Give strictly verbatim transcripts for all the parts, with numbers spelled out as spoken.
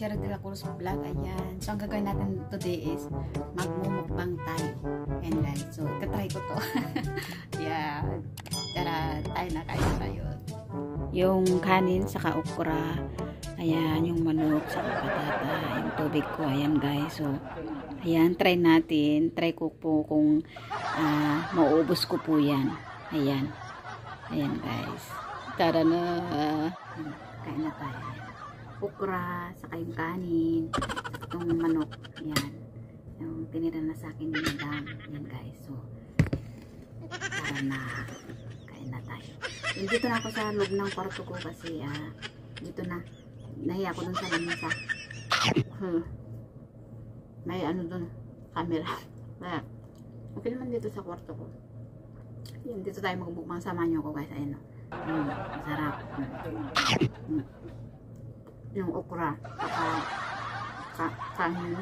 Cheryl de la Cruz Vlog. Ayan. So, ang gagawin natin today is magmumukbang tayo. Ayan guys. So, ikatry ko to. Yeah. Tara, tayo na kayo tayo. Yung kanin, saka okra. Ayan, yung manok, saka patata. Yung tubig ko. Ayan guys. So, ayan, try natin. Try ko po kung uh, mauubos ko po yan. Ayan. Ayan guys. Tara na. Uh, kain na tayo. Okra, saka yung kanin, saka itong manok. Ayan. Yung tinira na sa akin ni madam. Ayan guys. So, tara na. Kain na tayo. Yung dito na ako sa loob ng kwarto ko kasi ah, dito na. Nahiya ko dun sa lamisa. Hmm. May ano dun, camera. Kaya, okay naman dito sa kwarto ko. Yan, dito tayo magbukbang. Sama nyo ko guys. Ayan o. Mm, masarap. Mm. Mm. Yung okra. Saka, ka, kanin.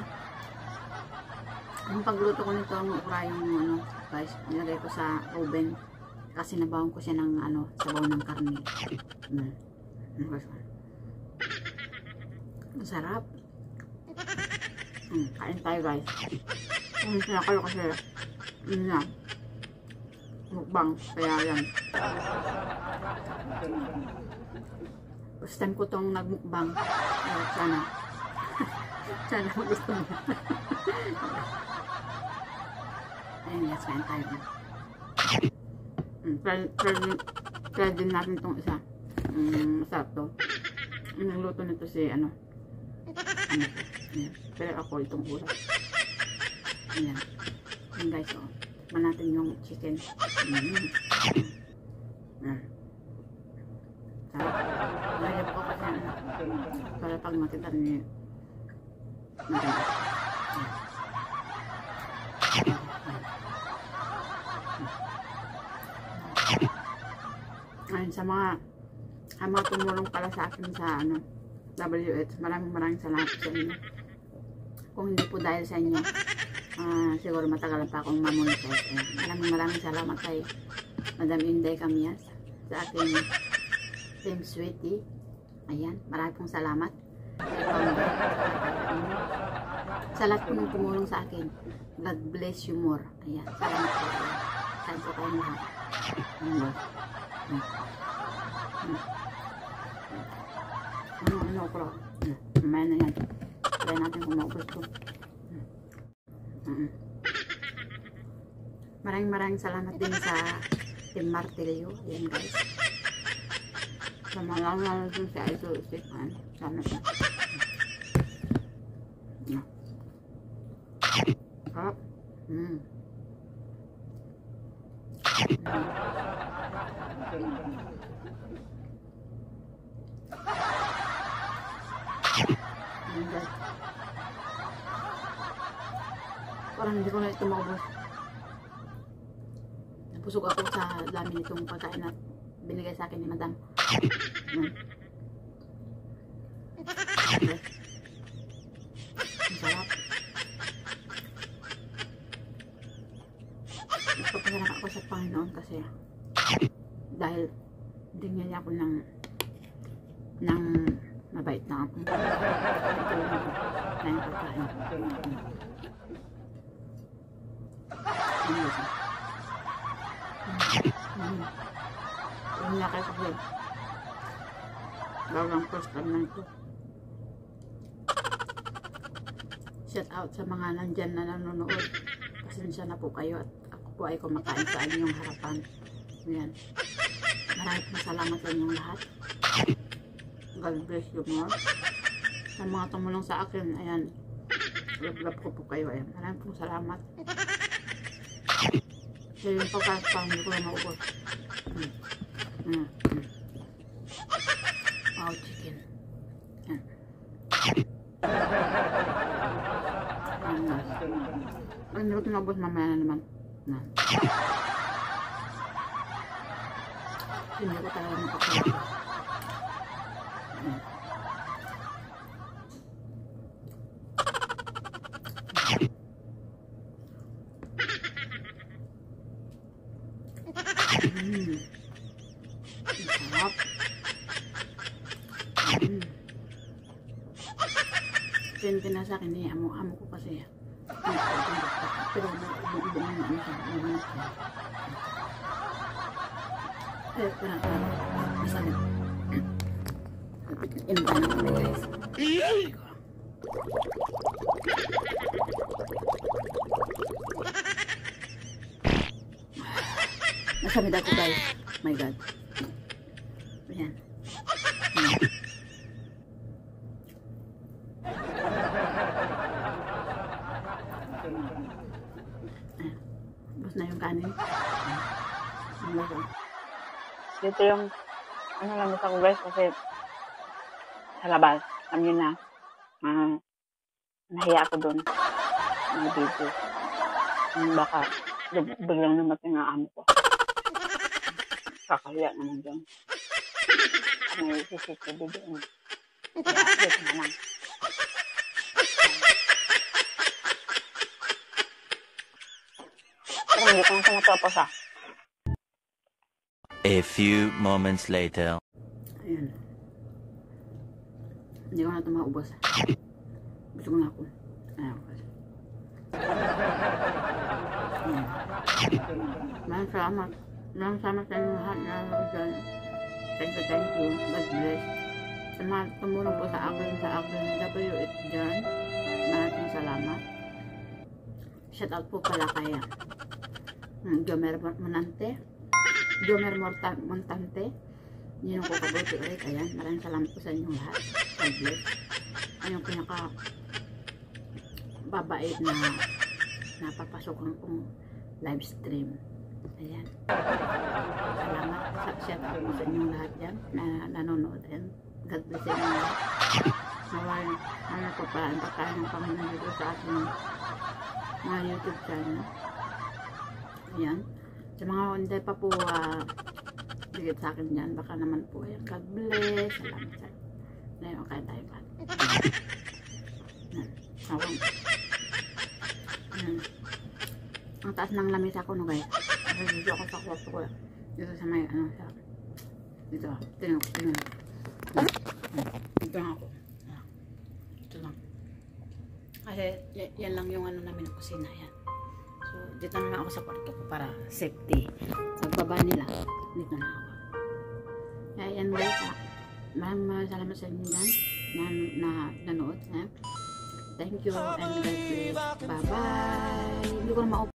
Yung pagluto ko nito, yung okra, yung ano, guys, nilagay ko sa oven. Kasi nabawang ko siya ng ano, sabaw ng karne. Mm. Masarap. Mm, kain tayo guys. Kung hindi na kayo kasi yun na mukbang, kaya yan. First time ko tong nagmukbang. Kaya sana sana gusto mo. Ayun guys, kain tayo. Mm, try, try, try din natin tong isa. Mm, masarap to. Nagluto nito si ano ano ayan. Pero ako itong ulam. Ayan. Ayan guys, oh. Tikman natin yung chicken. Mm. Ayan. Sarap. Lagyan ko kasi ano, para pag makita niyo maganda. Ayan, sa mga ang mga tumulong pala sa akin sa ano W H, maraming maraming salamat sa inyo. Kung hindi po dahil sa inyo, uh, siguro matagalan pa akong mamonetize. Maraming maraming salamat kay Madam Inday Camias sa aking Team Sweetie. Ayan, maraming pong salamat. Sa lahat po ng tumulong sa akin, God bless you more. Ayan, salamat po. Saan po tayong lahat. Ayan. Hmm. Hmm. Ano, ano, okra. Mamaya na yan. Try natin kung maubos ko. Maraming maraming salamat din sa Team Martilyo. Ayan guys. Sa mga lang dun sa Idol Stefan. Sana po. Sarap. Mm. Parang hindi ko na ito maubos. Napusog ako sa dami nitong pagkain na binigay sa akin ni madam. Hmm. Okay. Ang sarap. Nagpapasalamat ako sa Panginoon kasi dahil binigyan niya ako ng ng mabait na ako. Ito na yung pagkain. Huwag niya kayo kasi bawang first time na ito. Shout out sa mga nandyan na nanonood. Pasensya na po kayo at ako po ay kumakain sa inyong harapan. Ayan. Maraming pong salamat sa inyong lahat. God bless you more. Sa mga tumulong sa akin, ayan, love-love ko po kayo. Ayan. Maraming pong salamat. Kaya yung pagkakasang hindi ko na maubos. Hmm. Hmm. Hmm. Wow, chicken. Ayan. Pag hindi ko ito maubos, mamaya na naman. Ayan. Hindi ko talaga makapalabos. Ayan. Mm. Sarap. Mm. Depende na sa akin eh. Amo, amo ko kasi. Pero iba na ano siya. Eh, parang parang masalit. Inta na kami guys. Nasamid ako guys. My God. Ayan. Bus na yung kanin. Ang lasa. Dito yung ano lang ako guys kasi sa labas. Alam nyo na. Uh, nahiya ako doon. Mga video. Um, baka biglang namatay nga amo ko. Kakahiya naman dyan. May C C T V doon. Kaya dito na lang. Pero hindi ko na siya matapos ah. A few moments later. Ayan. Hindi ko na ito maubos. Gusto ko na ako. Ayan. Ayan. Maraming salamat. Maraming salamat sa inyo lahat na dyan. Thank you, thank you. God bless. Sa mga tumulong po sa akin, sa akin W H dyan. Maraming salamat. Shout out po pala kaya hmm, Jomer Monante. Jomer Montante. Yun yung kukabuti ulit. Ayan. Maraming salamat po sa inyong lahat. God bless. Ayong pinaka babait na napapasokan kong live stream. Ayan. Salamat. Shout out po sa inyong lahat yan na nanonood. Ayan. God bless sa inyong lahat. Naway, ano po pa, ang pagkain ng Panginoon dito sa ating mga YouTube channel. Ayan. Sa mga hindi pa po uh, bigit sa akin dyan, baka naman po yan. God bless. Salamat sa inyo. Ngayon, kaya tayo pa. Awang. Ang taas ng lamisa ko, no guys. Kasi dito ako sa kwarto ko. Dito sa may, ano, sa, dito. Tingnan ko, tingnan ko. Dito lang ako. Dito lang. Kasi, yan lang yung ano namin ng kusina. Yan. So, dito na lang ako sa kwarto ko para safety. Pagbaba nila, dito na ako. Kaya yan guys, ha. Maraming maraming salamat sa inyo yan na, na nanood. Ha? Thank you and God bless. Bye-bye. Hindi ko na ma